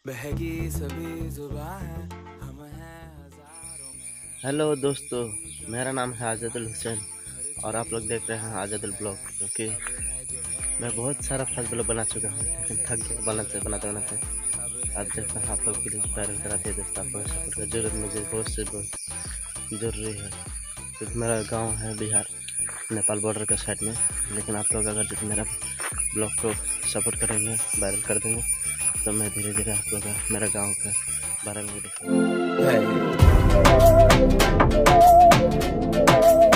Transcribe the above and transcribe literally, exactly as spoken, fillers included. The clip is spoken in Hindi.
बहकी सभी जुबां है, हम हैं हजारों में। हेलो दोस्तों, मेरा नाम है आज़ादुल हुसैन और आप लोग देख रहे हैं आज़ादुल ब्लॉग। क्योंकि मैं बहुत सारा फर्स्ट ब्लॉग बना चुका हूँ, लेकिन थक गया बनाते बनाते बनाते। आज देखते हैं आप लोग वीडियो वायरल कराते हैं। दोस्तों, आप लोग सपोर्ट का जरूरत मुझे बहुत से बहुत ज़रूरी है, क्योंकि मेरा गांव है बिहार नेपाल बॉर्डर के साइड में। लेकिन आप लोग अगर मेरा ब्लॉग को सपोर्ट करेंगे, वायरल कर देंगे, तो मैं धीरे धीरे आप लोग मेरा गाँव का बारे में वीडियो